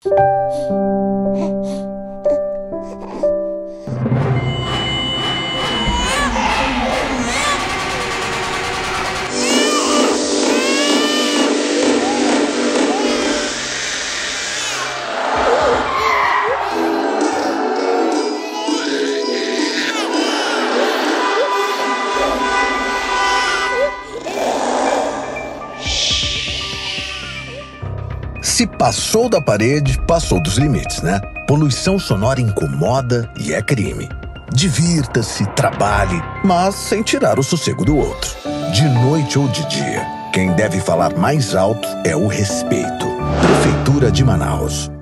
Se passou da parede, passou dos limites, né? Poluição sonora incomoda e é crime. Divirta-se, trabalhe, mas sem tirar o sossego do outro. De noite ou de dia, quem deve falar mais alto é o respeito. Prefeitura de Manaus.